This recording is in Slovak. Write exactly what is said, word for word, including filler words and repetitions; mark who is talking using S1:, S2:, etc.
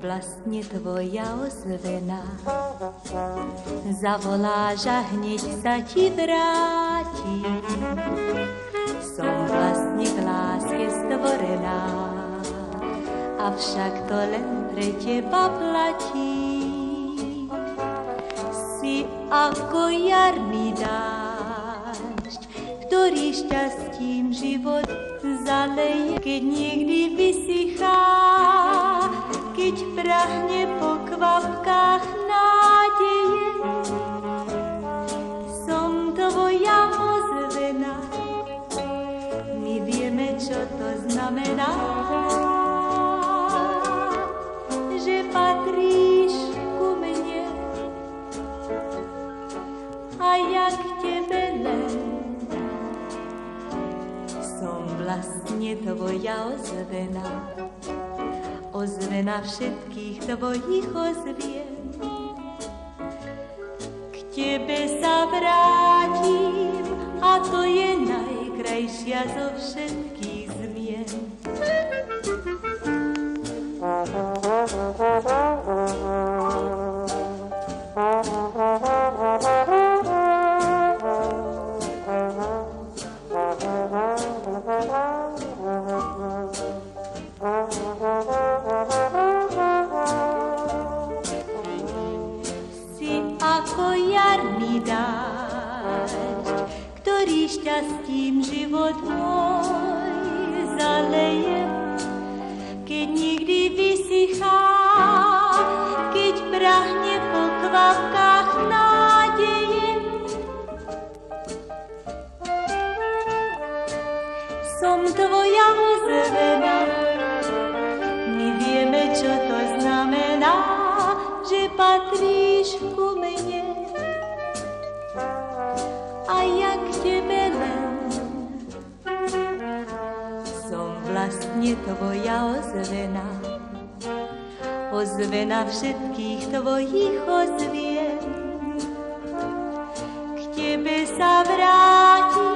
S1: vlastne tvoja ozvena. Zavoláš a hneď sa ti vráti. Som vlastne k láske stvorená, avšak to len pre teba platí. Si ako jarný dážď, ktorý šťastím život zaleje, keď niekdy vysychá, keď prahne po kvapkách nádeje. Som tvoja ozvena, my vieme, čo to znamená, že patríš ku mne a ja k tebe len. Som vlastne tvoja ozvena, ozvena všetkých tvojich ozvien. K tebe sa vrátim a to je najkrajšia zo všetkých zmien. Si ako jarný dážď, ktorý šťastím život môj zaleje, keď nikdy vysychá, keď prahne po kvapkách nádeje. Som tvoja ozvena, my vieme, čo to znamená, že patríš ku mne a ja k tebe len. Som vlastne tvoja ozvena, ozvena všetkých tvojich ozvien. K tebe sa vrátim